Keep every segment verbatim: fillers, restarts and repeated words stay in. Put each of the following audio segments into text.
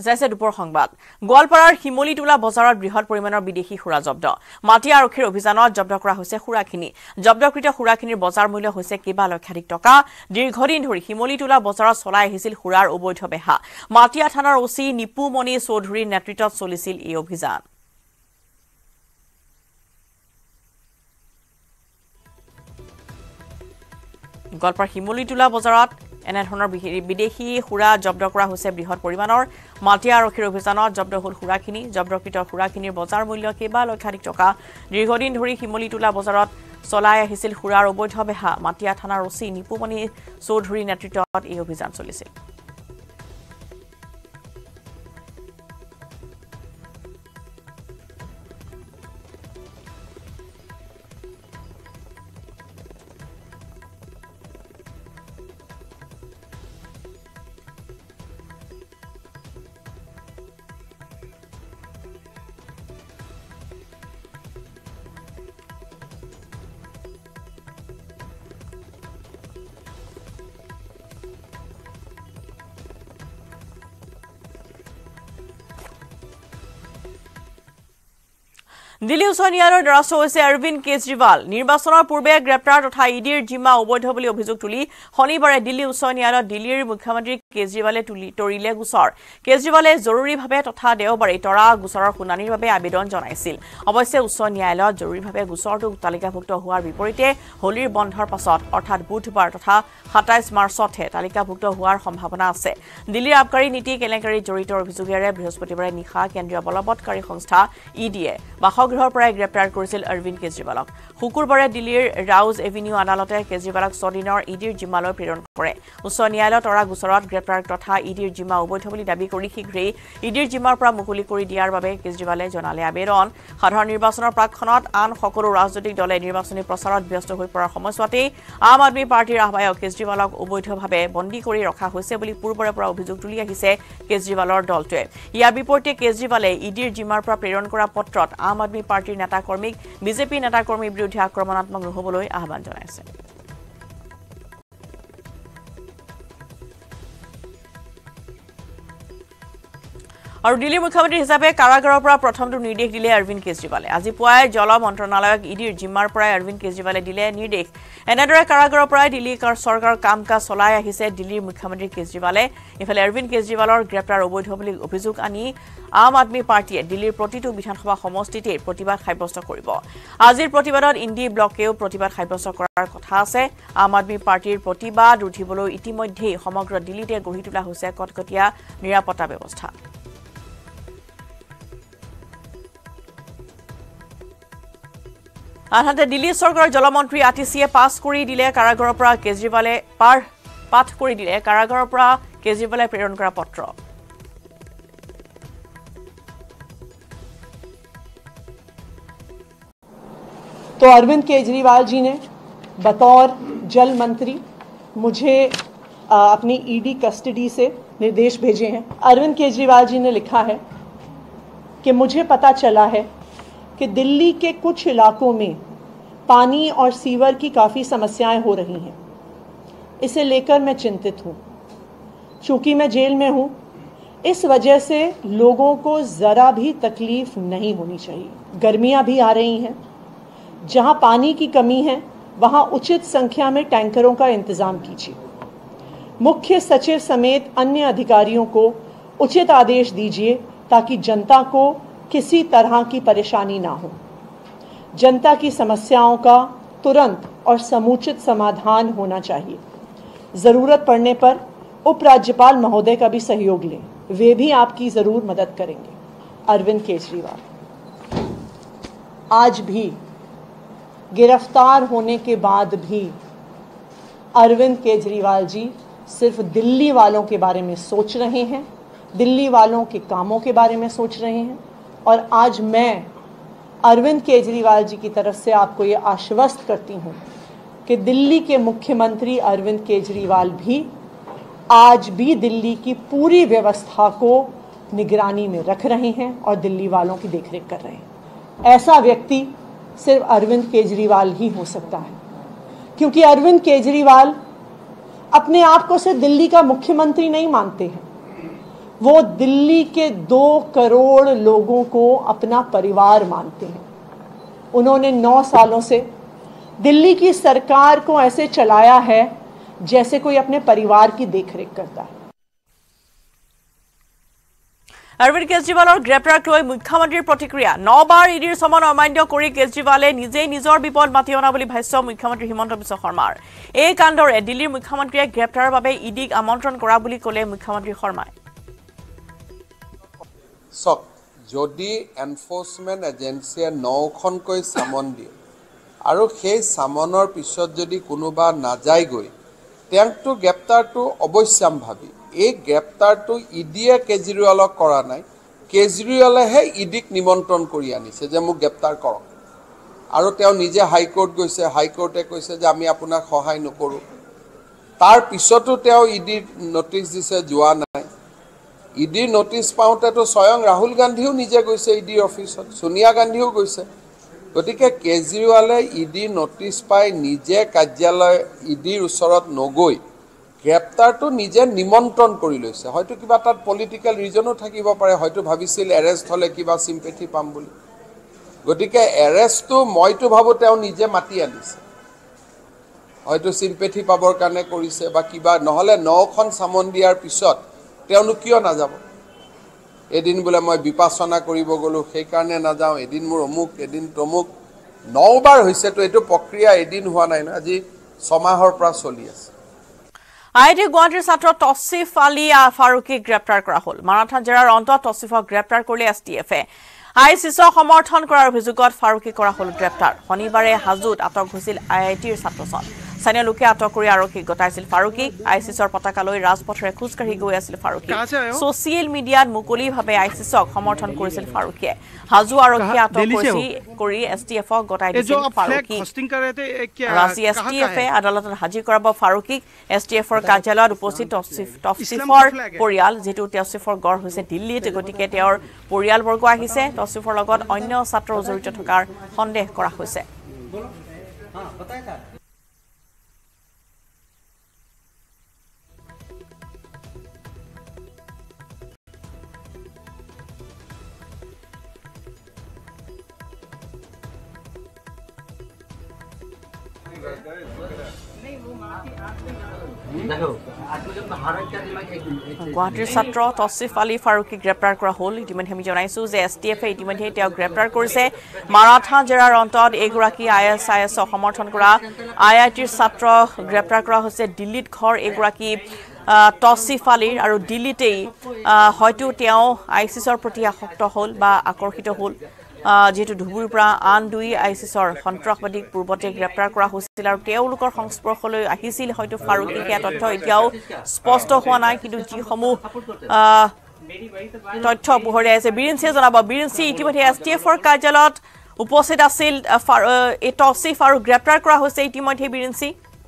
জাইছে দুপৰ সংবাদ গোৱালপাৰাৰ হিমলিটোলা বজাৰত বৃহৎ পৰিমাণৰ বিদেশী সুৰা জব্দ মাটি আৰক্ষীৰ অভিযানত জব্দ কৰা হৈছে সুৰাখিনি জব্দকৃত সুৰাখিনিৰ বজাৰ মূল্য হৈছে কেইবা লক্ষাধিক টকা দীৰ্ঘদিন ধৰি হিমলিটোলা বজাৰত চলাই আহিছিল সুৰাৰ অবৈধ বেহা মাটিয়া থানাৰ ওসি নিপুমণি চৌধুৰীৰ নেতৃত্বত চলিছিল এই অভিযান গোৱালপাৰ হিমলিটোলা বজাৰত এনে ধৰণৰ বিদেশী সুৰা জব্দ কৰা হৈছে বৃহৎ পৰিমাণৰ মাটিয়া আৰক্ষীৰ অভিযানত জব্দ হল সুৰাখিনি জব্দকৃত সুৰাখিনিৰ বজাৰ মূল্য কেইবা লক্ষাধিক টকা দীৰ্ঘদিন ধৰি হিমলিটোলা বজাৰত চলাই আহিছিল সুৰাৰ অবৈধ বেহা মাটিয়া থানাৰ ওসি নিপুমণি চৌধুৰীৰ নেতৃত্বত এই অভিযান চলিছিল দিল্লী উচ্চ ন্যায়ালয়ৰ দ্বাৰস্থ হৈছে অৰবিন্দ কেজৰিৱাল নিৰ্বাচনৰ পূৰ্বে গ্ৰেপ্তাৰ তথা ইডিৰ জিম্মা অবৈধ বুলি অভিযোগ তুলি শনিবাৰে দিল্লী উচ্চ ন্যায়ালয়ত দিল্লীৰ মুখ্যমন্ত্ৰী কেজৰিৱালে তৰিলে গোচৰ কেজৰিৱালে জৰুৰীভাৱে তথা দেওবাৰে তৰা গোচৰৰ শুনানিৰ বাবে আবেদন জনাইছিল অৱশ্যে উচ্চ ন্যায়ালয়ত জৰুৰীভাৱে গোচৰটো তালিকাভুক্ত হোৱাৰ বিপৰীতে হোলীৰ বন্ধৰ পাছত অৰ্থাৎ বুধবাৰ তথা সাতাইশ মাৰ্চতহে তালিকাভুক্ত হোৱাৰ সম্ভাৱনা আছে দিল্লীৰ আবকাৰী নীতি কেলেংকাৰীত জড়িত অভিযোগেৰে বৃহস্পতিবাৰে নিশা কেন্দ্ৰীয় বলবৎকাৰী সংস্থা ইডিয়ে বাসগৃহৰ পৰাই গ্ৰেপ্তাৰ কৰিছিল অৰবিন্দ কেজৰিৱালক শুকুৰবাৰে দিল্লীৰ ৰাউজ এভিনিউ আদালতে কেজৰিৱালক ছদিনৰ ইডিৰ জিম্মালৈ প্ৰেৰণ কৰে উচ্চ ন্যায়ালয়ত তৰা গোচৰত গ্ৰেপ্তাৰ তথা ইডিৰ জিম্মা অবৈধ বুলি দাবী কৰি শীঘ্ৰেই ইডিৰ জিম্মাৰ পৰা মুকলি কৰি দিয়াৰ বাবে কেজৰিৱালে জনালে আবেদন সাধাৰণ নিৰ্বাচনৰ প্ৰাকখনত আন সকলো ৰাজনৈতিক দলে নিৰ্বাচনী প্ৰচাৰত ব্যস্ত হৈ পৰাৰ সময়ছোৱাতে আম আদমী পাৰ্টিৰ আহ্বায়ক কেজৰিৱালক অবৈধভাৱে বন্দী কৰি ৰখা হৈছে বুলি পূৰ্বৰে পৰা অভিযোগ তুলি আহিছে কেজৰিৱালৰ দলটোৱে ইয়াৰ বিপৰীতে কেজৰিৱালে ইডিৰ জিম্মাৰ পৰা প্ৰেৰণ কৰা পত্ৰত আম আদমী পাৰ্টিৰ নেতা কৰ্মীক বিজেপি নেতা কৰ্মীৰ বিৰুদ্ধে আক্ৰমণাত্মক নহবলৈ আহ্বান জনাইছে আৰু দিল্লীৰ মুখ্যমন্ত্ৰী হিচাপে কাৰাগাৰৰ পৰা প্ৰথমটো নিৰ্দেশ দিলে অৰবিন্দ কেজৰিৱালে আজি পুৱাই জল মন্ত্ৰণালয়ক ইডিৰ জিম্মাৰ পৰা অৰবিন্দ কেজৰিৱালে দিলে নিৰ্দেশ এনেদৰে কাৰাগাৰৰ পৰা দিল্লী চৰকাৰৰ কাম কাজ চলাই আহিছে দিল্লীৰ মুখ্যমন্ত্ৰী কেজৰিৱালে ইফালে অৰবিন্দ কেজৰিৱালৰ গ্ৰেপ্তাৰ অবৈধ বুলি অভিযোগ আনি আম আদমী পাৰ্টিয়ে দিল্লীৰ প্ৰতিটো বিধানসভা সমষ্টিতে প্ৰতিবাদ সাব্যস্ত কৰিব আজিৰ প্ৰতিবাদত ইণ্ডি ব্লকেও প্ৰতিবাদ সাব্যস্ত কৰাৰ কথা আছে আম আদমী পাৰ্টিৰ প্ৰতিবাদ উঠিবলৈ ইতিমধ্যেই সমগ্ৰ দিল্লীতে গঢ়ি তোলা হৈছে কটকটীয়া নিৰাপত্তা ব্যৱস্থা আনহাতে দিল্লী চৰকাৰৰ জলমন্ত্ৰী আতিশিয়ে পাছ কৰি দিলে কাৰাগাৰৰ পৰা কেজৰিৱালে পাৰ পাঠ কৰি দিলে কাৰাগাৰৰ পৰা কেজৰিৱালে প্ৰেৰণ কৰা পত্ৰ तो अरविंद केजरीवाल जी ने बतौर जल मंत्री मुझे आ, अपनी ईडी कस्टडी से निर्देश भेजे हैं अरविंद केजरीवाल जी ने लिखा है कि मुझे पता चला है कि दिल्ली के कुछ इलाकों में पानी और सीवर की काफ़ी समस्याएं हो रही हैं इसे लेकर मैं चिंतित हूँ चूँकि मैं जेल में हूँ इस वजह से लोगों को ज़रा भी तकलीफ़ नहीं होनी चाहिए गर्मियाँ भी आ रही हैं जहाँ पानी की कमी है वहाँ उचित संख्या में टैंकरों का इंतज़ाम कीजिए मुख्य सचिव समेत अन्य अधिकारियों को उचित आदेश दीजिए ताकि जनता को किसी तरह की परेशानी ना हो जनता की समस्याओं का तुरंत और समुचित समाधान होना चाहिए ज़रूरत पड़ने पर उपराज्यपाल महोदय का भी सहयोग लें वे भी आपकी ज़रूर मदद करेंगे अरविंद केजरीवाल आज भी गिरफ्तार होने के बाद भी अरविंद केजरीवाल जी सिर्फ दिल्ली वालों के बारे में सोच रहे हैं दिल्ली वालों के कामों के बारे में सोच रहे हैं और आज मैं अरविंद केजरीवाल जी की तरफ से आपको ये आश्वस्त करती हूँ कि दिल्ली के मुख्यमंत्री अरविंद केजरीवाल भी आज भी दिल्ली की पूरी व्यवस्था को निगरानी में रख रहे हैं और दिल्ली वालों की देखरेख कर रहे हैं ऐसा व्यक्ति सिर्फ अरविंद केजरीवाल ही हो सकता है क्योंकि अरविंद केजरीवाल अपने आप को सिर्फ दिल्ली का मुख्यमंत्री नहीं मानते हैं वो दिल्ली के दो करोड़ लोगों को अपना परिवार मानते हैं। उन्होंने नौ सालों से दिल्ली की सरकार को ऐसे चलाया है जैसे कोई अपने परिवार की देखरेख करता है। अरविंद केजरीवालर ग्रेप्तारक লৈ मुख्यमंत्री प्रतिक्रिया नौ बार इडिर समन अमान्य কৰি केजरीवाले निजे নিজৰ বিপদ মাতি অনা বুলি ভাষ্য মুখ্যমন্ত্ৰী হিমন্ত বিশ্ব শৰ্মাৰ এই কাণ্ডৰে দিল্লীৰ মুখ্যমন্ত্ৰীয়ে গ্ৰেপ্তাৰৰ বাবে ইডিক আমন্ত্ৰণ কৰা বুলি ক'লে মুখ্যমন্ত্ৰী শৰ্মাই সক যদি এনফোর্সমেন্ট এজেন্সিয়ে নখনকৈ সামন দিয়ে আৰু সেই সামনৰ পিছত যদি কোনোবা নাযায় গৈ তেওঁটো গ্ৰেপ্তাৰটো অৱশ্যম্ভাৱী এই গ্ৰেপ্তাৰটো ইডিয়ে কেজৰিৱালক কৰা নাই কেজৰিৱালেহে ইডিক নিমন্ত্ৰণ কৰি আনিছে যে মোক গ্ৰেপ্তাৰ কৰক আৰু তেওঁ নিজে হাইকোৰ্ট গৈছে হাইকোৰ্টে কৈছে যে আমি আপোনাক সহায় নকৰো তাৰ পিছতো তেওঁ ইডিৰ নোটিছ দিছে যোৱা নাই ইডিৰ নোটিছ পাওঁতেতো স্বয়ং ৰাহুল গান্ধীও নিজে গৈছে ইডিৰ অফিচত সোনিয়া গান্ধীও গৈছে গতিকে কেজৰিৱালে ইডিৰ নোটিছ পাই নিজে কাৰ্যালয় ইডিৰ ওচৰত নগৈ গ্ৰেপ্তাৰটো নিজে নিমন্ত্ৰণ কৰি লৈছে হয়তো কিবা তাত পলিটিক্যাল ৰিজনো থাকিব পাৰে হয়তো ভাবিছিল এৰেষ্ট হলে কিবা সিম্পেথি পাম বুলি গতিকে এৰেষ্টটো মইতো ভাবো তেওঁ নিজে মাতি আনিছে হয়তো সিম্পেথি পাবৰ কাৰণে কৰিছে বা কিবা নহলে নখন সামন দিয়াৰ পিছত তেওঁনো কিয় নাযাব এদিন বোলে মই বিপাচনা কৰিব গলো সেই কাৰণে নাযাও এদিন মোৰ অমুক এদিন তমুক নবাৰ হৈছে তো এটো প্ৰক্ৰিয়া এদিন হোৱা নাই না আজি ছমাহৰ পৰা চলি আছে আইটি গুৱাহাটীৰ ছাত্ৰ তৌছিফ আলী ফাৰুকীক গ্ৰেপ্তাৰ কৰা হ'ল মাৰাথা জিলাৰ অন্তত তৌছিফক গ্ৰেপ্তাৰ কৰিলে এছটিএফে আইচিছক সমৰ্থন কৰাৰ অভিযোগত ফাৰুকী কৰা হ'ল গ্ৰেপ্তাৰ শনিবাৰে হাজুত আটক হৈছিল আইআইটিৰ ছাত্ৰজন স্থানীয় লোকে আটক কৰি আৰক্ষীক গতাইছিল ফাৰুকীক আইচিছৰ পতাকা লৈ ৰাজপথৰে খোজকাঢ়ি গৈ আছিল ফাৰুকী ছ'চিয়েল মিডিয়াত মুকলিভাৱে আইচিছক সমৰ্থন কৰিছিল ফাৰুকীয়ে হাজু আৰক্ষীয়ে আটক কৰি এছটিএফক গতাই দিছিল ফাৰুকী ৰাজি এছটিএফে আদালতত হাজিৰ কৰাব ফাৰুকীক এছটিএফৰ কাৰ্যালয়ত উপস্থিত তৌছিফৰ পৰিয়াল যেটো তৌছিফৰ গড় হৈছে দিল্লীত গতিকে তেওঁৰ পৰিয়ালবৰ্গ আহিছে তৌছিফৰ লগত অন্য ছাত্ৰ জড়িত থকাৰ সন্দেহ কৰা হৈছে গুৱাহাটীৰ ছাত্ৰ তৌছিফ আলী ফাৰুকীক গ্ৰেপ্তাৰ কৰা হ'ল ইতিমধ্যে আমি জনাইছো যে এছটিএফে ইতিমধ্যে তেওঁক গ্ৰেপ্তাৰ কৰিছে মাৰাথা জিলাৰ অন্তত এগৰাকী আইএছআইএছক সমৰ্থন কৰা আইআইটিৰ ছাত্ৰ গ্ৰেপ্তাৰ কৰা হৈছে দিল্লীত ঘৰ এগৰাকী তৌছিফ আলীৰ আৰু দিল্লীতেই হয়তো তেওঁ আইচিছৰ প্ৰতি আসক্ত হ'ল বা আকৰ্ষিত হ'ল যেটো ধুবুৰীৰ পৰা আন দুই আইচিছৰ সন্ত্ৰাসবাদীক পূৰ্বতে গ্ৰেপ্তাৰ কৰা হৈছিল আৰু তেওঁলোকৰ সংস্পৰ্শলৈ আহিছিল হয়তো ফাৰুকীকে তথ্য এতিয়াও স্পষ্ট হোৱা নাই কিন্তু যিসমূহ তথ্য পোহৰে আছে বিৰিঞ্চিয়ে জনাব বিৰিঞ্চি ইতিমধ্যে এছটিএফৰ কাৰ্যালয়ত উপস্থিত আছিল এই তৌছিফ আৰু গ্ৰেপ্তাৰ কৰা হৈছে ইতিমধ্যে বিৰিঞ্চি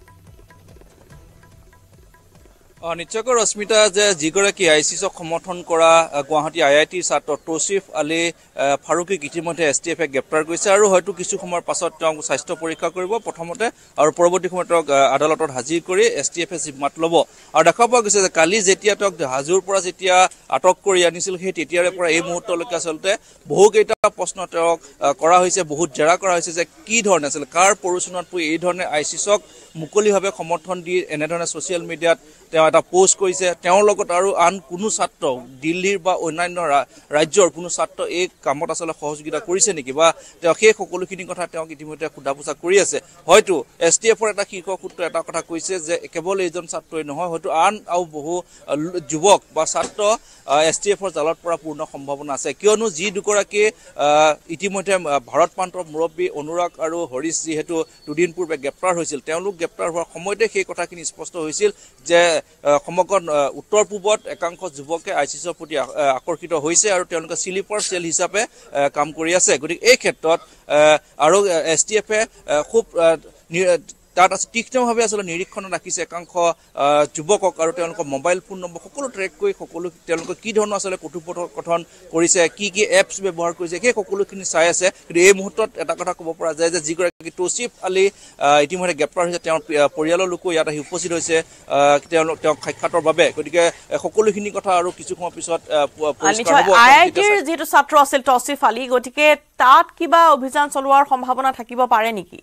নিশ্চয়কৈ ৰশ্মিতা যে যিগৰাকী আইচিছক সমৰ্থন কৰা গুৱাহাটী আইআইটিৰ ছাত্ৰ তৌছিফ আলী ফাৰুকীক ইতিমধ্যে এছটিএফে গ্ৰেপ্তাৰ কৰিছে আৰু হয়তো কিছু সময়ৰ পাছত তেওঁক স্বাস্থ্য পৰীক্ষা কৰিব প্ৰথমতে আৰু পৰৱৰ্তী সময়ত তেওঁক আদালতত হাজিৰ কৰি এছটিএফে জিম্মাত ল'ব আৰু দেখা পোৱা গৈছে যে কালি যেতিয়া তেওঁক হাজুৰ পৰা যেতিয়া আটক কৰি আনিছিল সেই তেতিয়াৰে পৰা এই মুহূৰ্তলৈকে আচলতে বহুকেইটা প্ৰশ্ন তেওঁক কৰা হৈছে বহুত জেৰা কৰা হৈছে যে কি ধৰণে আছিল কাৰ পৰোচনত পৰি এই ধৰণে আইচিছক মুকলিভাৱে সমৰ্থন দি এনেধৰণে ছ'চিয়েল মিডিয়াত তেওঁ এটা পোষ্ট কৰিছে তেওঁৰ লগত আৰু আন কোনো ছাত্ৰ দিল্লীৰ বা অন্যান্য ৰাজ্যৰ কোনো ছাত্ৰ এই কামত আচলতে সহযোগিতা কৰিছে নেকি বা তেওঁ সেই সকলোখিনি কথা তেওঁক ইতিমধ্যে সোধা পোছা কৰি আছে হয়তো এছটিএফৰ এটা শীৰ্ষ সূত্ৰ এটা কথা কৈছে যে কেৱল এইজন ছাত্ৰই নহয় হয়তো আন আৰু বহু যুৱক বা ছাত্ৰ এছটিএফৰ জালত পৰা পূৰ্ণ সম্ভাৱনা আছে কিয়নো যি দুগৰাকী ইতিমধ্যে ভাৰত প্ৰান্তৰ মুৰব্বী অনুৰাগ আৰু হৰিশ যিহেতু দুদিন পূৰ্বে গ্ৰেপ্তাৰ হৈছিল তেওঁলোক গ্ৰেপ্তাৰ হোৱাৰ সময়তে সেই কথাখিনি স্পষ্ট হৈছিল যে সমগ্ৰ উত্তৰ পূবত একাংশ যুৱকে আইচিছৰ প্ৰতি আকৰ্ষিত হৈছে আৰু তেওঁলোকে স্লিপাৰ সেল হিচাপে কাম কৰি আছে গতিকে এই ক্ষেত্ৰত আৰু এছটিএফে খুব তাত আছে তীক্ষ্ণভাৱে আচলতে নিৰীক্ষণত ৰাখিছে একাংশ যুৱকক আৰু তেওঁলোকৰ মোবাইল ফোন নম্বৰ সকলো ট্ৰেক কৰি সকলো তেওঁলোকে কি ধৰণৰ আচলতে কথোপকথন কৰিছে কি কি এপছ ব্যৱহাৰ কৰিছে সেই সকলোখিনি চাই আছে কিন্তু এই মুহূৰ্তত এটা কথা ক'ব পৰা যায় যে যিগৰাকী তৌচিফ আলী ইতিমধ্যে গ্ৰেপ্তাৰ হৈছে তেওঁৰ পৰিয়ালৰ লোকো ইয়াত আহি উপস্থিত হৈছে তেওঁলোক তেওঁক সাক্ষাতৰ বাবে গতিকে সকলোখিনি কথা আৰু কিছু সময় পিছত পৰিষ্কাৰ হ'ব আই আই টিৰ যেটো ছাত্ৰ আছিল তৌচিফ আলী গতিকে তাত কিবা অভিযান চলোৱাৰ সম্ভাৱনা থাকিব পাৰে নেকি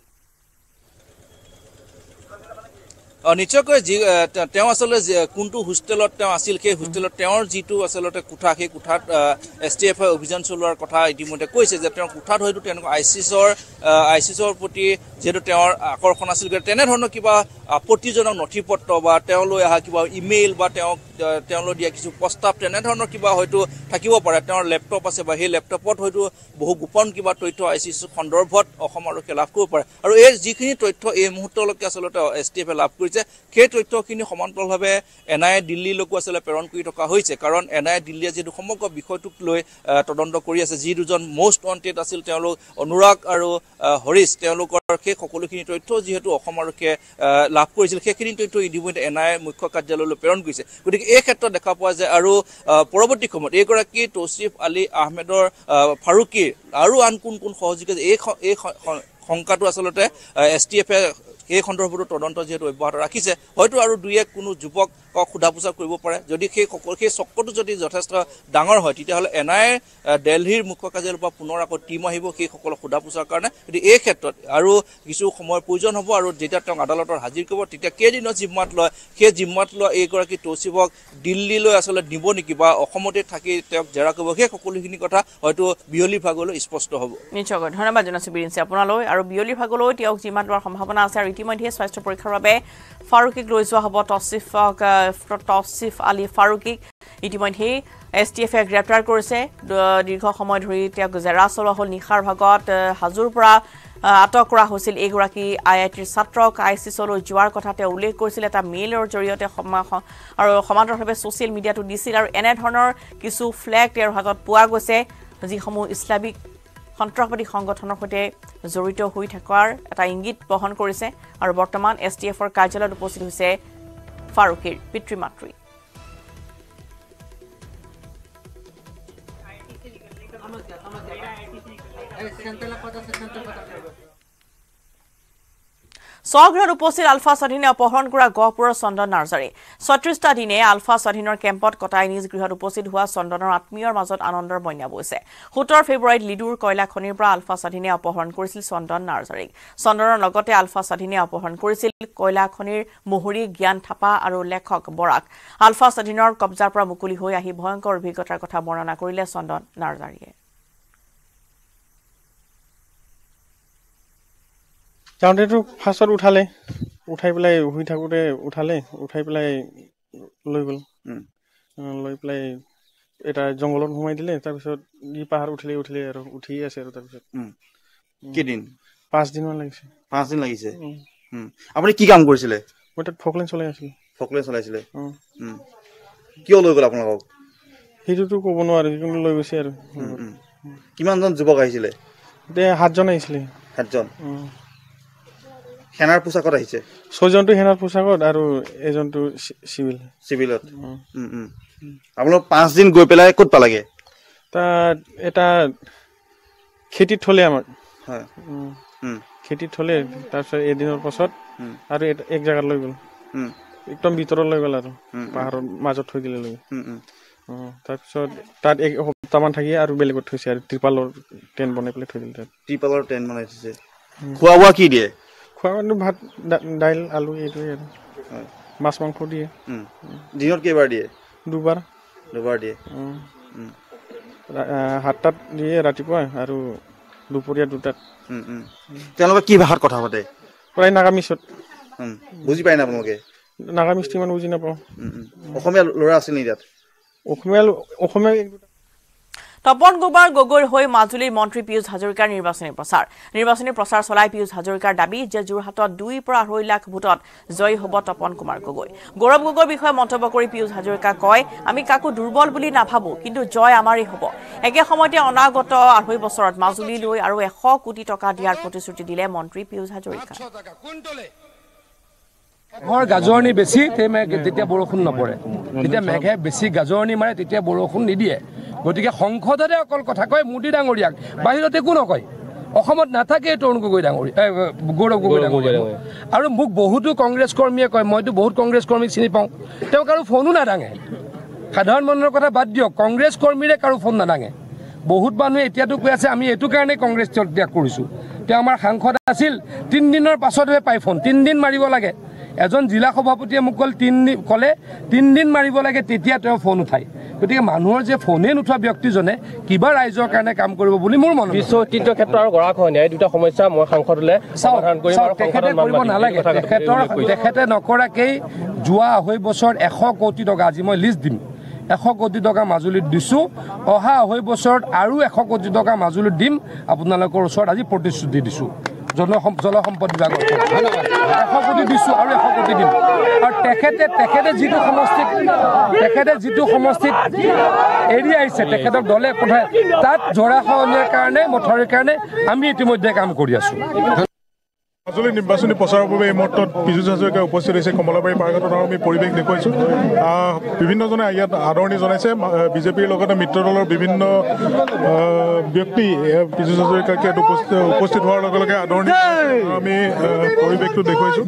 নিশ্চয়কৈ যি তেওঁ আচলতে কোনটো হোষ্টেলত তেওঁ আছিল সেই হোষ্টেলত তেওঁৰ যিটো আচলতে কোঠা সেই কোঠাত এছ টি এফে অভিযান চলোৱাৰ কথা ইতিমধ্যে কৈছে যে তেওঁৰ কোঠাত হয়তো তেওঁলোক আইচিছৰ আইচিছৰ প্ৰতি যিহেতু তেওঁৰ আকৰ্ষণ আছিল তেনেধৰণৰ কিবা আপত্তিজনক নথি পত্ৰ বা তেওঁলৈ অহা কিবা ইমেইল বা তেওঁক তেওঁলৈ দিয়া কিছু প্ৰস্তাৱ তেনেধৰণৰ কিবা হয়তো থাকিব পাৰে তেওঁৰ লেপটপ আছে বা সেই লেপটপত হয়তো বহু গোপন কিবা তথ্য আইচিছ সন্দৰ্ভত অসম আৰক্ষীয়ে লাভ কৰিব পাৰে আৰু এই যিখিনি তথ্য এই মুহূৰ্তলৈকে আচলতে এছ টি এফে লাভ কৰিছে সেই তথ্যখিনি সমান্তৰালভাৱে এন আই এ দিল্লীলৈকো আচলতে প্ৰেৰণ কৰি থকা হৈছে কাৰণ এন আই এ দিল্লীয়ে যিটো সমগ্ৰ বিষয়টোক লৈ তদন্ত কৰি আছে যি দুজন মষ্ট ৱান্টেড আছিল তেওঁলোক অনুৰাগ আৰু হৰিশ তেওঁলোকৰ সেই সকলোখিনি তথ্য যিহেতু অসম আৰক্ষীয়ে লাভ কৰিছিল সেইখিনি তথ্য ইতিমধ্যে এন আই এ মুখ্য কাৰ্যালয়লৈ প্ৰেৰণ কৰিছে গতিকে এই ক্ষেত্ৰত দেখা পোৱা যায় আৰু পৰৱৰ্তী সময়ত এইগৰাকী তৌচিফ আলী আহমেদৰ ফাৰুকীৰ আৰু আন কোন কোন সহযোগী এই এই শংকাটো আচলতে এছ টি এফে এই সন্দৰ্ভতো তদন্ত যেহেতু অব্যাহত ৰাখিছে হয়তো আৰু দুই এক কোনো যুৱকক সোধা পোছা কৰিব পাৰে যদি সেই সেই চক্ৰটো যদি যথেষ্ট ডাঙৰ হয় তেতিয়াহ'লে এন আই এ দিল্লীৰ মুখ্য কাৰ্যালয়ৰ পৰা পুনৰ আকৌ টীম আহিব সেই সকলক সোধা পোছাৰ কাৰণে গতিকে এই ক্ষেত্ৰত আৰু কিছু সময়ৰ প্ৰয়োজন হ'ব আৰু যেতিয়া তেওঁক আদালতৰ হাজিৰ কৰিব তেতিয়া কেইদিনৰ জিম্মাত লয় সেই জিম্মাত লোৱা এইগৰাকী তৌচিফক দিল্লীলৈ আচলতে নিব নেকি বা অসমতে থাকি তেওঁক জেৰা কৰিব সেই সকলোখিনি কথা হয়তো বিয়লি ভাগলৈ স্পষ্ট হ'ব নিশ্চয়কৈ ধন্যবাদ জনাইছো বিৰিঞ্চি আপোনালৈ আৰু বিয়লি ভাগলৈ তেওঁক জিম্মাত লোৱাৰ সম্ভাৱনা আছে আৰু ইতিমধ্যে স্বাস্থ্য পৰীক্ষাৰ বাবে ফাৰুকীক লৈ যোৱা হ'ব তৌচিফক তৌচিফ আলী ফাৰুকীক ইতিমধ্যে এছ টি এফে গ্ৰেপ্তাৰ কৰিছে দীৰ্ঘ সময় ধৰি তেওঁক জেৰা চলোৱা হ'ল নিশাৰ ভাগত হাজোৰ পৰা আটক কৰা হৈছিল এইগৰাকী আই আই টিৰ ছাত্ৰক আইচিছলৈ যোৱাৰ কথা তেওঁ উল্লেখ কৰিছিল এটা মেইলৰ জৰিয়তে আৰু সমান্তৰালভাৱে ছ'চিয়েল মিডিয়াটো দিছিল আৰু এনেধৰণৰ কিছু ফ্লেগ তেওঁৰ হাতত পোৱা গৈছে যিসমূহ ইছলামিক সন্ত্ৰাসবাদী সংগঠনৰ সৈতে জড়িত হৈ থকাৰ এটা ইংগিত বহন কৰিছে আৰু বৰ্তমান এছ টি এফৰ কাৰ্যালয়ত উপস্থিত হৈছে ফাৰুকীৰ পিতৃ মাতৃ স্বগৃহত উপস্থিত আলফা স্বাধীনে অপহৰণ কৰা গহপুৰৰ চন্দন নাৰ্জাৰী ছত্ৰিশটা দিনে আলফা স্বাধীনৰ কেম্পত কটাই নিজ গৃহত উপস্থিত হোৱা চন্দনৰ আত্মীয়ৰ মাজত আনন্দৰ বন্যা বৈছে সোতৰ ফেব্ৰুৱাৰীত লিডুৰ কয়লা খনিৰ পৰা আলফা স্বাধীনে অপহৰণ কৰিছিল চন্দন নাৰ্জাৰীক চন্দনৰ লগতে আলফা স্বাধীনে অপহৰণ কৰিছিল কয়লা খনিৰ মুহুৰী জ্ঞান থাপা আৰু লেখক বৰাক আলফা স্বাধীনৰ কব্জাৰ পৰা মুকলি হৈ আহি ভয়ংকৰ অভিজ্ঞতাৰ কথা বৰ্ণনা কৰিলে চন্দন নাৰ্জাৰীয়ে যাওঁতেতো ফাৰ্ষ্টত উঠালে উঠাই পেলাই শুই থাকোঁতে উঠালে উঠাই পেলাই লৈ গ'ল লৈ পেলাই এটা জংঘলত সোমাই দিলে তাৰপিছত ই পাহাৰ উঠিলে উঠিলে আৰু উঠি আছে আৰু তাৰপিছত কেইদিন পাঁচদিনমান লাগিছে পাঁচদিন লাগিছে আপুনি কি কাম কৰিছিলে মই তাত ফকলেন চলাই আছিলোঁ ফকলেন চলাইছিলে কিয় লৈ গ'ল আপোনালোকক সেইটোতো ক'ব নোৱাৰো কিন্তু লৈ গৈছে আৰু কিমানজন যুৱক আহিছিলে এতিয়া সাতজন আহিছিলে সাতজন সেনাৰ পোছাকত আহিছে ছয়জনটো সেনাৰ পোছাকত আৰু এজনটো চিভিল চিভিলত আপোনালোক পাঁচদিন গৈ পেলাই ক'ত পালাগে তাত এটা খেতিত থলে আমাক হয় খেতিত থলে তাৰপিছত এদিনৰ পাছত আৰু এক জেগাত লৈ গ'ল একদম ভিতৰত লৈ গ'ল আৰু পাহাৰৰ মাজত থৈ দিলে লৈ তাৰপিছত তাত এক সপ্তাহমান থাকি আৰু বেলেগত থৈছে আৰু ত্ৰিপালৰ টেণ্ট বনাই পেলাই থৈ দিলে তাত ত্ৰিপালৰ টেণ্ট বনাই থৈছে খোৱা বোৱা কি দিয়ে খোৱা মানুহ ভাত দাইল আলু এইটোৱে আৰু মাছ মাংস দিয়ে দিনত কেইবাৰ দিয়ে দুবাৰ দুবাৰ দিয়ে সাতটাত দিয়ে ৰাতিপুৱা আৰু দুপৰীয়া দুটাত তেওঁলোকে কি ভাষাত কথা পাতে প্ৰায় নাগামিছত বুজি পায় না আপোনালোকে নাগামিজ ইমান বুজি নাপাওঁ অসমীয়া ল'ৰা আছিল নেকি তাত অসমীয়া অসমীয়া তপন কুমাৰ গগৈৰ হৈ মাজুলীৰ মন্ত্ৰী পীয়ুষ হাজৰিকাৰ নিৰ্বাচনী প্ৰচাৰ নিৰ্বাচনী প্ৰচাৰ চলাই পীয়ুষ হাজৰিকাৰ দাবী যে যোৰহাটত দুই পৰা আঢ়ৈ লাখ ভোটত জয়ী হ'ব তপন কুমাৰ গগৈ গৌৰৱ গগৈৰ বিষয়ে মন্তব্য কৰি পীয়ুষ হাজৰিকা কয় আমি কাকো দুৰ্বল বুলি নাভাবো কিন্তু জয় আমাৰেই হ'ব একে সময়তে অনাগত আঢ়ৈ বছৰত মাজুলীলৈ আৰু এশ কোটি টকা দিয়াৰ প্ৰতিশ্ৰুতি দিলে মন্ত্ৰী পীয়ুষ হাজৰিকা মেঘৰ গাজৰণি বেছি তেতিয়া বৰষুণ নপৰে যেতিয়া মেঘে বেছি গাজৰণি মাৰে তেতিয়া বৰষুণ নিদিয়ে গতিকে সংসদতে অকল কথা কয় মোদী ডাঙৰীয়াক বাহিৰত একো নকয় অসমত নাথাকে তৰুণ গগৈ ডাঙৰীয়া গৌৰৱ গগৈ ডাঙৰীয়া আৰু মোক বহুতো কংগ্ৰেছ কৰ্মীয়ে কয় মইতো বহুত কংগ্ৰেছ কৰ্মীক চিনি পাওঁ তেওঁ কাৰো ফোনো নাদাঙে সাধাৰণ মানুহৰ কথা বাদ দিয়ক কংগ্ৰেছ কৰ্মীৰে কাৰো ফোন নাদাঙে বহুত মানুহে এতিয়াতো কৈ আছে আমি এইটো কাৰণে কংগ্ৰেছ ত্যাগ কৰিছোঁ তেওঁ আমাৰ সাংসদ আছিল তিনিদিনৰ পাছতহে পাই ফোন তিনিদিন মাৰিব লাগে এজন জিলা সভাপতিয়ে মোক ক'ল তিনিদিন ক'লে তিনিদিন মাৰিব লাগে তেতিয়া তেওঁ ফোন উঠায় গতিকে মানুহৰ যে ফোনে নুঠোৱা ব্যক্তিজনে কিবা ৰাইজৰ কাৰণে কাম কৰিব বুলি মোৰ মন বিশ্ব ঐতিহ্য ক্ষেত্ৰ আৰু গৰাখহনীয়া এই দুটা সমস্যা মই সাংসদলৈ সমাধান কৰিম আৰু তেখেতে কৰিব নালাগে তেখেতৰ তেখেতে নকৰাকেই যোৱা আঢ়ৈ বছৰত এশ কোটি টকা আজি মই লিষ্ট দিম এশ কোটি টকা মাজুলীত দিছোঁ অহা আঢ়ৈ বছৰত আৰু এশ কোটি টকা মাজুলীত দিম আপোনালোকৰ ওচৰত আজি প্ৰতিশ্ৰুতি দিছোঁ জন জলসম্পদ বিভাগৰ এশ কোটি দিছোঁ আৰু এশ কোটি দিম আৰু তেখেতে তেখেতে যিটো সমষ্টিত তেখেতে যিটো সমষ্টিত এৰি আহিছে তেখেতক দলে পঠাই তাত জৰাখহনীয়াৰ কাৰণে মথাউৰিৰ কাৰণে আমি ইতিমধ্যে কাম কৰি আছোঁ মাজুলী নিৰ্বাচনী প্ৰচাৰৰ বাবে এই মুহূৰ্তত পীযুষ হাজৰিকা উপস্থিত হৈছে কমলাবাৰী পাৰ্কত আমি পৰিৱেশ দেখুৱাইছোঁ বিভিন্নজনে ইয়াত আদৰণি জনাইছে বিজেপিৰ লগতে মিত্ৰ দলৰ বিভিন্ন ব্যক্তি পীযুষ হাজৰিকাক ইয়াত উপস্থিত হোৱাৰ লগে লগে আদৰণি আমি পৰিৱেশটো দেখুৱাইছোঁ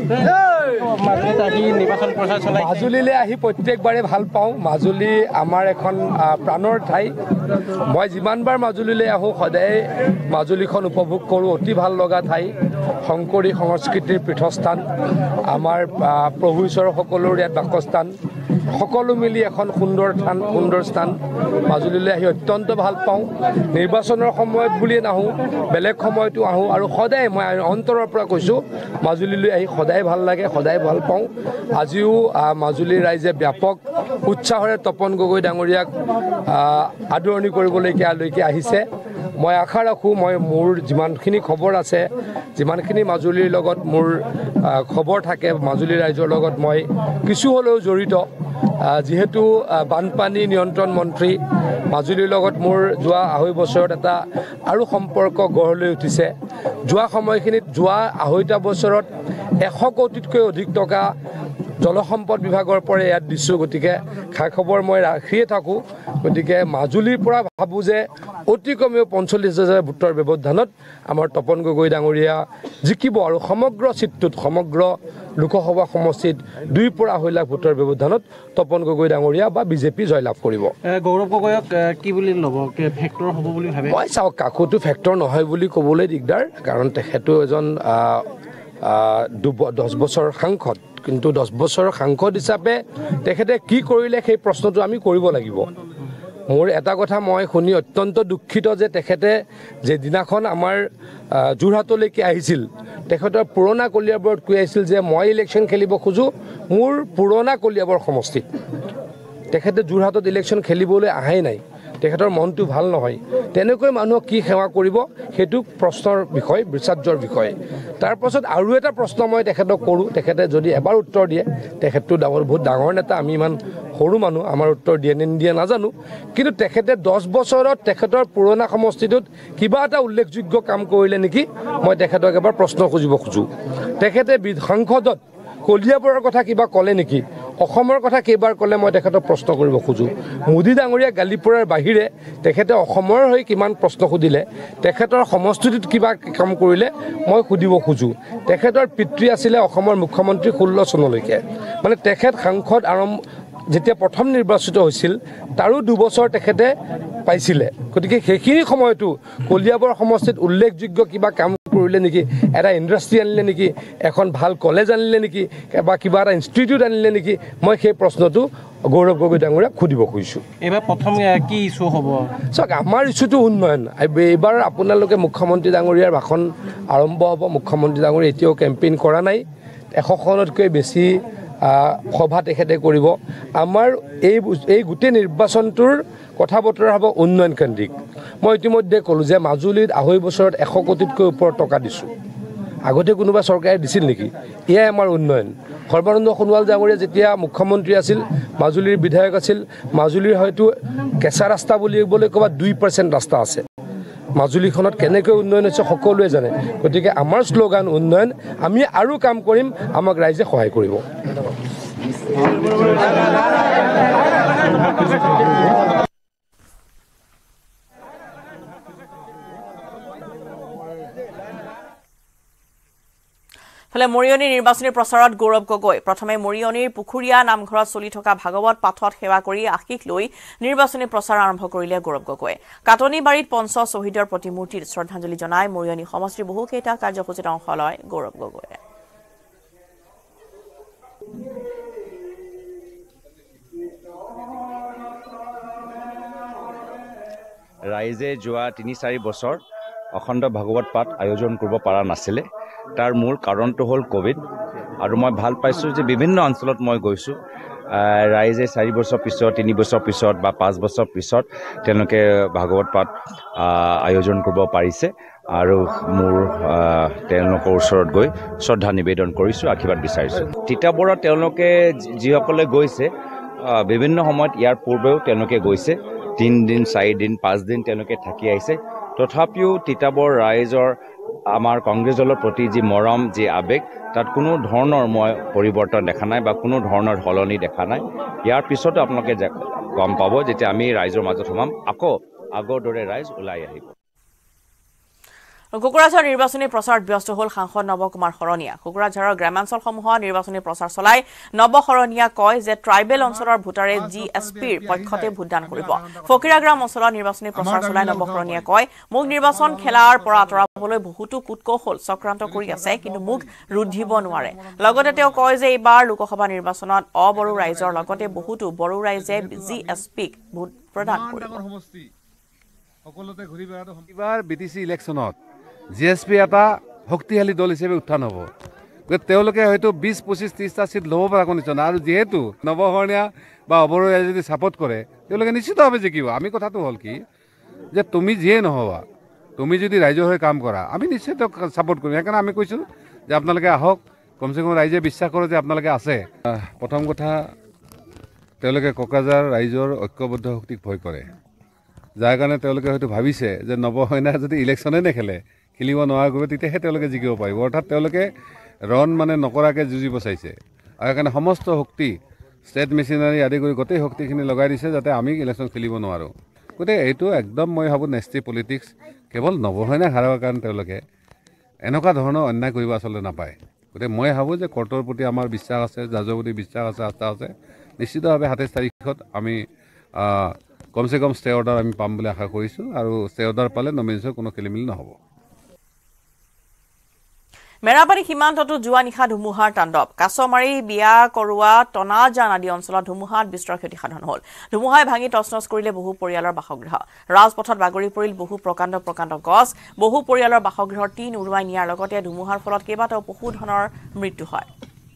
মাজুলীলৈ আহি প্ৰত্যেকবাৰে ভাল পাওঁ মাজুলী আমাৰ এখন প্ৰাণৰ ঠাই মই যিমানবাৰ মাজুলীলৈ আহোঁ সদায় মাজুলীখন উপভোগ কৰোঁ অতি ভাল লগা ঠাই শংকৰী সংস্কৃতিৰ পীঠস্থান আমাৰ প্ৰভু ঈশ্বৰৰ সকলোৰে ইয়াত বাসস্থান সকলো মিলি এখন সুন্দৰ স্থান সুন্দৰ স্থান মাজুলীলৈ আহি অত্যন্ত ভাল পাওঁ নিৰ্বাচনৰ সময়ত বুলিয়ে নাহোঁ বেলেগ সময়তো আহোঁ আৰু সদায় মই অন্তৰৰ পৰা কৈছোঁ মাজুলীলৈ আহি সদায় ভাল লাগে সদায় ভাল পাওঁ আজিও মাজুলীৰ ৰাইজে ব্যাপক উৎসাহেৰে তপন গগৈ ডাঙৰীয়াক আদৰণি কৰিবলৈকে আহিছে মই আশা ৰাখোঁ মই মোৰ যিমানখিনি খবৰ আছে যিমানখিনি মাজুলীৰ লগত মোৰ খবৰ থাকে মাজুলী ৰাইজৰ লগত মই কিছু হ'লেও জড়িত যিহেতু বানপানী নিয়ন্ত্ৰণ মন্ত্ৰী মাজুলীৰ লগত মোৰ যোৱা আঢ়ৈ বছৰত এটা আৰু সম্পৰ্ক গঢ় লৈ উঠিছে যোৱা সময়খিনিত যোৱা আঢ়ৈটা বছৰত এশ কোটিতকৈ অধিক টকা জলসম্পদ বিভাগৰ পৰা ইয়াত দিছোঁ গতিকে খা খবৰ মই ৰাখিয়ে থাকোঁ গতিকে মাজুলীৰ পৰা ভাবোঁ যে অতি কমেও পঞ্চল্লিছ হাজাৰ ভোটৰ ব্যৱধানত আমাৰ তপন গগৈ ডাঙৰীয়া জিকিব আৰু সমগ্ৰ চিটটোত সমগ্ৰ লোকসভা সমষ্টিত দুইৰ পৰা আঢ়ৈ লাখ ভোটৰ ব্যৱধানত তপন গগৈ ডাঙৰীয়া বা বিজেপি জয়লাভ কৰিব গৌৰৱ গগৈক কি বুলি ল'ব ফেক্টৰ হ'ব বুলি ভাবে মই চাওক কাকোতো ফেক্টৰ নহয় বুলি ক'বলৈ দিগদাৰ কাৰণ তেখেতো এজন দহ বছৰ সাংসদ কিন্তু দহ বছৰৰ সাংসদ হিচাপে তেখেতে কি কৰিলে সেই প্ৰশ্নটো আমি কৰিব লাগিব মোৰ এটা কথা মই শুনি অত্যন্ত দুখিত যে তেখেতে যেদিনাখন আমাৰ যোৰহাটলৈকে আহিছিল তেখেতৰ পুৰণা কলিয়াবৰত কৈ আহিছিল যে মই ইলেকশ্যন খেলিব খোজোঁ মোৰ পুৰণা কলিয়াবৰ সমষ্টিত তেখেতে যোৰহাটত ইলেকশ্যন খেলিবলৈ আহাই নাই তেখেতৰ মনটো ভাল নহয় তেনেকৈ মানুহক কি সেৱা কৰিব সেইটো প্ৰশ্নৰ বিষয় বিচাৰ্যৰ বিষয় তাৰপাছত আৰু এটা প্ৰশ্ন মই তেখেতক কৰোঁ তেখেতে যদি এবাৰ উত্তৰ দিয়ে তেখেতটো ডাঙৰ বহুত ডাঙৰ নেতা আমি ইমান সৰু মানুহ আমাৰ উত্তৰ দিয়ে নে নিদিয়ে নাজানো কিন্তু তেখেতে দহ বছৰত তেখেতৰ পুৰণা সমষ্টিটোত কিবা এটা উল্লেখযোগ্য কাম কৰিলে নেকি মই তেখেতক এবাৰ প্ৰশ্ন খুজিব খোজোঁ তেখেতে সাংসদত কলিয়াবৰৰ কথা কিবা ক'লে নেকি অসমৰ কথা কেইবাৰ ক'লে মই তেখেতক প্ৰশ্ন কৰিব খোজোঁ মোদী ডাঙৰীয়া গালি পৰাৰ বাহিৰে তেখেতে অসমৰ হৈ কিমান প্ৰশ্ন সুধিলে তেখেতৰ সমষ্টিটোত কিবা কাম কৰিলে মই সুধিব খোজোঁ তেখেতৰ পিতৃ আছিলে অসমৰ মুখ্যমন্ত্ৰী ষোল্ল চনলৈকে মানে তেখেত সাংসদ আৰম্ভ যেতিয়া প্ৰথম নিৰ্বাচিত হৈছিল তাৰো দুবছৰ তেখেতে পাইছিলে গতিকে সেইখিনি সময়তো কলিয়াবৰ সমষ্টিত উল্লেখযোগ্য কিবা কাম কৰিলে নেকি এটা ইণ্ডাষ্ট্ৰী আনিলে নেকি এখন ভাল কলেজ আনিলে নেকি বা কিবা এটা ইনষ্টিটিউট আনিলে নেকি মই সেই প্ৰশ্নটো গৌৰৱ গগৈ ডাঙৰীয়াক সুধিব খুজিছোঁ এইবাৰ প্ৰথম কি ইছ্যু হ'ব চাওক আমাৰ ইছ্যুটো উন্নয়ন এইবাৰ আপোনালোকে মুখ্যমন্ত্ৰী ডাঙৰীয়াৰ ভাষণ আৰম্ভ হ'ব মুখ্যমন্ত্ৰী ডাঙৰীয়া এতিয়াও কেম্পেইন কৰা নাই এশখনতকৈ বেছি সভা তেখেতে কৰিব আমাৰ এই এই গোটেই নিৰ্বাচনটোৰ কথা বতৰা হ'ব উন্নয়ন কেন্দ্ৰিক মই ইতিমধ্যে ক'লোঁ যে মাজুলীত আঢ়ৈ বছৰত এশ কোটিতকৈ ওপৰত টকা দিছোঁ আগতে কোনোবা চৰকাৰে দিছিল নেকি এয়াই আমাৰ উন্নয়ন সৰ্বানন্দ সোণোৱাল ডাঙৰীয়া যেতিয়া মুখ্যমন্ত্ৰী আছিল মাজুলীৰ বিধায়ক আছিল মাজুলীৰ হয়তো কেঁচা ৰাস্তা বুলিবলৈ ক'ৰবাত দুই পাৰ্চেণ্ট ৰাস্তা আছে মাজুলীখনত কেনেকৈ উন্নয়ন হৈছে সকলোৱে জানে গতিকে আমাৰ শ্লোগান উন্নয়ন আমি আৰু কাম কৰিম আমাক ৰাইজে সহায় কৰিব ফলে মৰিয়নিৰ নিৰ্বাচনী প্ৰচাৰত গৌৰৱ গগৈ প্ৰথমে মৰিয়নিৰ পুখুৰীয়া নামঘৰত চলি থকা ভাগৱত পাঠত সেৱা কৰি আশীষ লৈ নিৰ্বাচনী প্ৰচাৰ আৰম্ভ কৰিলে গৌৰৱ গগৈয়ে কাটনিবাৰীত পঞ্চ শ্বহীদৰ প্ৰতিমূৰ্তিত শ্ৰদ্ধাঞ্জলি জনাই মৰিয়নি সমষ্টিৰ বহুকেইটা কাৰ্যসূচীত অংশ লয় গৌৰৱ গগৈয়ে ৰাইজে যোৱা তিনি চাৰি বছৰ অখণ্ড ভাগৱত পাঠ আয়োজন কৰিব পৰা নাছিলে তাৰ মূল কাৰণটো হ'ল কোভিড আৰু মই ভাল পাইছোঁ যে বিভিন্ন অঞ্চলত মই গৈছোঁ ৰাইজে চাৰি বছৰ পিছত তিনি বছৰ পিছত বা পাঁচ বছৰ পিছত তেওঁলোকে ভাগৱত পাঠ আয়োজন কৰিব পাৰিছে আৰু মোৰ তেওঁলোকৰ ওচৰত গৈ শ্ৰদ্ধা নিবেদন কৰিছোঁ আশীৰ্বাদ বিচাৰিছোঁ তিতাবৰত তেওঁলোকে যিসকলে গৈছে বিভিন্ন সময়ত ইয়াৰ পূৰ্বেও তেওঁলোকে গৈছে তিনিদিন চাৰিদিন পাঁচদিন তেওঁলোকে থাকি আহিছে তথাপিও তিতাবৰ ৰাইজৰ আমাৰ কংগ্ৰেছ দলৰ প্ৰতি যি মৰম যি আৱেগ তাত কোনো ধৰণৰ মই পৰিৱৰ্তন দেখা নাই বা কোনো ধৰণৰ সলনি দেখা নাই ইয়াৰ পিছতো আপোনালোকে গম পাব যেতিয়া আমি ৰাইজৰ মাজত সোমাম আকৌ আগৰ দৰে ৰাইজ ওলাই আহিব কোকৰাঝাৰ নিৰ্বাচনী প্ৰচাৰত ব্যস্ত হ'ল সাংসদ নৱ কুমাৰ শৰণীয়া কোকৰাঝাৰৰ গ্ৰামাঞ্চলসমূহত নিৰ্বাচনী প্ৰচাৰ চলাই নৱ শৰণীয়া কয় যে ট্ৰাইবেল অঞ্চলৰ ভোটাৰে জি এছ পিৰ পক্ষতে ভোটদান কৰিব ফকিৰাগ্ৰাম অঞ্চলত নিৰ্বাচনী প্ৰচাৰ চলাই নৱ শৰণীয়া কয় মোক নিৰ্বাচন খেলাৰ পৰা আঁতৰাবলৈ বহুতো কুটকৌশল চক্ৰান্ত কৰি আছে কিন্তু মোক ৰুদ্ধিব নোৱাৰে লগতে তেওঁ কয় যে এইবাৰ লোকসভা নিৰ্বাচনত অবড়ো ৰাইজৰ লগতে বহুতো বড়ো ৰাইজে জি এছ পিক ভোট প্ৰদান কৰিব এইবাৰ বি টি চি ইলেকশ্যনত জি এছ পি এটা শক্তিশালী দল হিচাপে উত্থান হ'ব তেওঁলোকে হয়তো বিশ পঁচিছ ত্ৰিছটা চিট ল'ব পৰা কণ্ডিশ্যন আৰু যিহেতু নৱশৰণীয়া বা অবড়ো ৰাইজে যদি ছাপোৰ্ট কৰে তেওঁলোকে নিশ্চিতভাৱে জিকিব আমি কথাটো হ'ল কি যে তুমি যিয়ে নহবা তুমি যদি ৰাইজৰ হৈ কাম কৰা আমি নিশ্চিত ছাপোৰ্ট কৰিম সেইকাৰণে আমি কৈছোঁ যে আপোনালোকে আহক কমচে কম ৰাইজে বিশ্বাস কৰে যে আপোনালোকে আছে প্ৰথম কথা তেওঁলোকে কোকৰাঝাৰ ৰাইজৰ ঐক্যবদ্ধ শক্তিক ভয় কৰে যাৰ কাৰণে তেওঁলোকে হয়তো ভাবিছে যে নৱশৰণীয়া যদি ইলেকশ্যনে নেখেলে খেলিব নোৱাৰা কৰিব তেতিয়াহে তেওঁলোকে জিকিব পাৰিব অৰ্থাৎ তেওঁলোকে ৰন মানে নকৰাকৈ যুঁজিব চাইছে আৰু সেইকাৰণে সমস্ত শক্তি ষ্টেট মেচিনাৰী আদি কৰি গোটেই শক্তিখিনি লগাই দিছে যাতে আমি ইলেকশ্যন খেলিব নোৱাৰোঁ গতিকে এইটো একদম মই ভাবোঁ নেষ্টি পলিটিক্স কেৱল নৱশৰণীয়া হাৰাৰ কাৰণে তেওঁলোকে এনেকুৱা ধৰণৰ অন্যায় কৰিব আচলতে নাপায় গতিকে মই ভাবোঁ যে কোৰ্টৰ প্ৰতি আমাৰ বিশ্বাস আছে জাজৰ প্ৰতি বিশ্বাস আছে আস্থা আছে নিশ্চিতভাৱে সাতাইছ তাৰিখত আমি কমচে কম ষ্টে অৰ্ডাৰ আমি পাম বুলি আশা কৰিছোঁ আৰু ষ্টে অৰ্ডাৰ পালে নমিনেশ্যন কোনো খেলিমেলি নহ'ব মেৰাপানী সীমান্ততো যোৱা নিশা ধুমুহাৰ তাণ্ডৱ কাছমাৰী বিয়া কৰোৱা টনাজান আদি অঞ্চলত ধুমুহাত বিস্তৰ ক্ষতি সাধন হ'ল ধুমুহাই ভাঙি তছনছ কৰিলে বহু পৰিয়ালৰ বাসগৃহ ৰাজপথত বাগৰি পৰিল বহু প্ৰকাণ্ড প্ৰকাণ্ড গছ বহু পৰিয়ালৰ বাসগৃহৰ টিন উৰুৱাই নিয়াৰ লগতে ধুমুহাৰ ফলত কেইবাটাও পশুধনৰ মৃত্যু হয়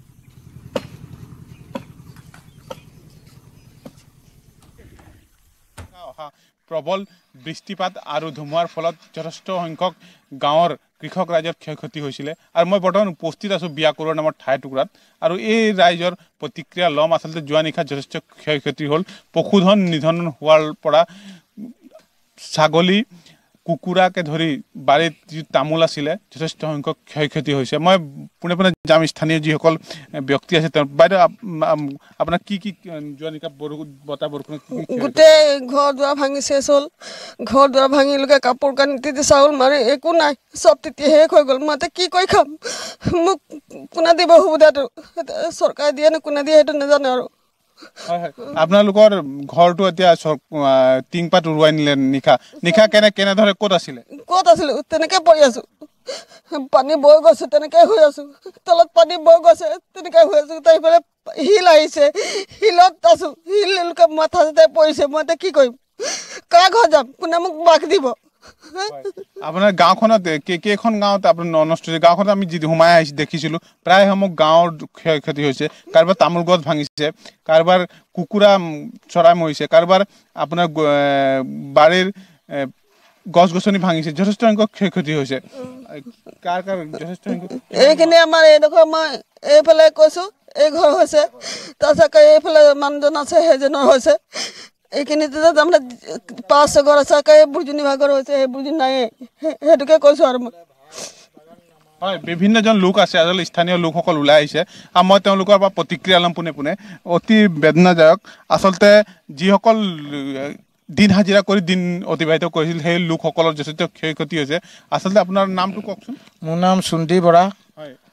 প্ৰবল বৃষ্টিপাত আৰু ধুমুহাৰ ফলত যথেষ্ট সংখ্যক গাঁৱৰ কৃষক ৰাইজৰ ক্ষয় ক্ষতি হৈছিলে আৰু মই বৰ্তমান উপস্থিত আছোঁ বিয়া কৰোৱাৰ নামৰ ঠাই টুকুৰাত আৰু এই ৰাইজৰ প্ৰতিক্ৰিয়া ল'ম আচলতে যোৱা নিশা যথেষ্ট ক্ষয় ক্ষতি হ'ল পশুধন নিধন হোৱাৰ পৰা ছাগলী কুকুৰাকে ধৰি বাৰীত যি তামোল আছিলে যথেষ্ট সংখ্যক ক্ষয় ক্ষতি হৈছে মই পোনে পোনে যাম স্থানীয় যিসকল ব্যক্তি আছে তেওঁ বাইদেউ আপোনাৰ কি কি যোৱা নিশা বৰষুণ বতাহ বৰষুণত গোটেই ঘৰ দুৱাৰ ভাঙি শেষ হ'ল ঘৰ দুৱাৰ ভাঙি লোকে কাপোৰ কানি তিতি চাউল মাৰি একো নাই চব তেতিয়া শেষ হৈ গ'ল মই এতিয়া কি কৰি খাম মোক কোনে দিব সুবিধাটো চৰকাৰে দিয়ে নে কোনে দিয়ে সেইটো নাজানে আৰু হয় হয় আপোনালোকৰ ঘৰটো এতিয়া টিংপাত উৰুৱাই নিলে নিশা নিশা কেনে কেনেদৰে ক'ত আছিলে ক'ত আছিলোঁ তেনেকৈ পৰি আছোঁ পানী বৈ গৈছে তেনেকৈ হৈ আছোঁ তলত পানী বৈ গৈছে তেনেকৈ হৈ আছোঁ তাৰ ইফালে শিল আহিছে শিলত আছোঁ শিল লোকে মাথা চাথাই পৰিছে মই এতিয়া কি কৰিম কাৰ ঘৰ যাম কোনে মোক বাস দিব আপোনাৰ গাঁওখনত কেইখন গাঁৱত আপোনাৰ নষ্ট হৈছে গাঁওখনত আমি যি সোমাই আহিছোঁ দেখিছিলোঁ প্ৰায়সমূহ গাঁৱৰ ক্ষয় ক্ষতি হৈছে কাৰোবাৰ তামোল গছ ভাঙিছে কাৰোবাৰ কুকুৰা চৰাই মৰিছে কাৰোবাৰ আপোনাৰ বাৰীৰ গছ গছনি ভাঙিছে যথেষ্ট সংখ্যক ক্ষয় ক্ষতি হৈছে কাৰ কাৰ যথেষ্ট সংখ্যক এইখিনি আমাৰ এইডোখৰ মই এইফালে কৈছোঁ এই ঘৰ হৈছে তাৰপিছত এইফালে মানুহজন আছে সেইজনৰ হৈছে এইখিনিতে তাৰমানে পাঁচ ঘৰ আছে এই বুৰ্জনী ভাগৰ হৈছে সেই বুৰ্জনী নাই সেইটোকে কৈছোঁ আৰু মই হয় বিভিন্নজন লোক আছে আচলতে স্থানীয় লোকসকল ওলাই আহিছে আৰু মই তেওঁলোকৰ পৰা প্ৰতিক্ৰিয়া ল'ম পোনে পোনে অতি বেদনাদায়ক আচলতে যিসকল দিন হাজিৰা কৰি দিন অতিবাহিত কৰিছিল সেই লোকসকলৰ যথেষ্ট ক্ষয় ক্ষতি হৈছে আচলতে আপোনাৰ নামটো কওকচোন মোৰ নাম চুন্তি বৰা হয়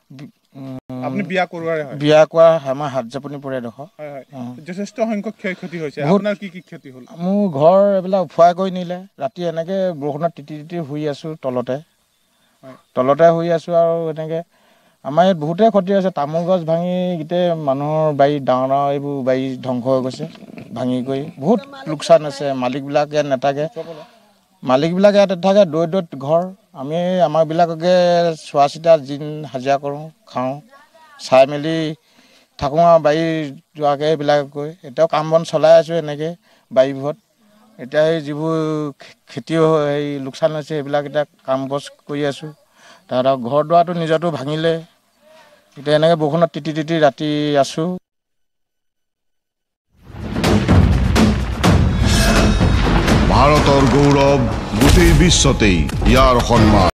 আপুনি বিয়া কৰোৱাৰে হয় বিয়া কৰা আমাৰ হাতজাপনি পৰে দেখো হয় হয় যথেষ্ট সংখ্যক ক্ষয়ক্ষতি হৈছে বহুত- আপোনাৰ কি কি ক্ষতি হ'ল মোৰ ঘৰ এইবিলাক উফুৱাই কৰি নিলে ৰাতি এনেকৈ বৰষুণত তিতি তিতি শুই আছোঁ তলতে তলতে শুই আছোঁ আৰু এনেকৈ আমাৰ ইয়াত বহুতেই ক্ষতি হৈছে তামোল গছ ভাঙি গোটেই মানুহৰ বাৰী ডাঙৰ ডাঙৰ এইবোৰ বাৰী ধ্বংস হৈ গৈছে ভাঙি কৰি বহুত লোকচান হৈছে মালিকবিলাক ইয়াত নাথাকে মালিকবিলাক ইয়াত নাথাকে দূৰত দূৰত ঘৰ আমি আমাৰবিলাককে চোৱা চিতা দিন হাজিৰা কৰোঁ খাওঁ চাই মেলি থাকোঁ আৰু বাৰী যোৱাকৈ এইবিলাক গৈ এতিয়াও কাম বন চলাই আছোঁ এনেকৈ বাৰীবোৰত এতিয়া এই যিবোৰ খেতি হেৰি লোকচান হৈছে সেইবিলাক এতিয়া কাম বছ কৰি আছোঁ তাহাঁতক ঘৰ দুৱাৰটো নিজৰটো ভাঙিলে এতিয়া এনেকৈ বৰষুণত তিতি তিতি ৰাতি আছোঁ ভাৰতৰ গৌৰৱ গোটেই বিশ্বতেই ইয়াৰ সন্মান